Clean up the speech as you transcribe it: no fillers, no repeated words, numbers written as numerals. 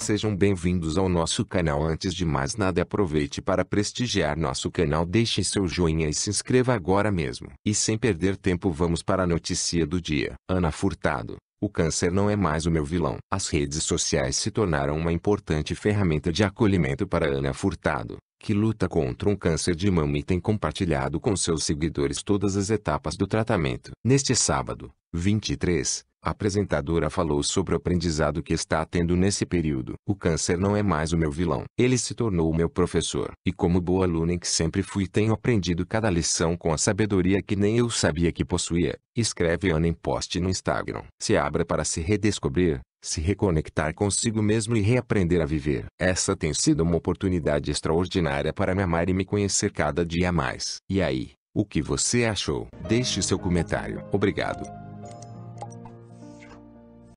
sejam bem-vindos ao nosso canal. Antes de mais nada, aproveite para prestigiar nosso canal, deixe seu joinha e se inscreva agora mesmo. E sem perder tempo, vamos para a notícia do dia. Ana Furtado: o câncer não é mais o meu vilão. As redes sociais se tornaram uma importante ferramenta de acolhimento para Ana Furtado, que luta contra um câncer de mama e tem compartilhado com seus seguidores todas as etapas do tratamento. Neste sábado, 23, a apresentadora falou sobre o aprendizado que está tendo nesse período. O câncer não é mais o meu vilão. Ele se tornou o meu professor. E como boa aluna em que sempre fui, tenho aprendido cada lição com a sabedoria que nem eu sabia que possuía, escreve Ana em post no Instagram. Se abra para se redescobrir, se reconectar consigo mesmo e reaprender a viver. Essa tem sido uma oportunidade extraordinária para me amar e me conhecer cada dia mais. E aí, o que você achou? Deixe seu comentário. Obrigado.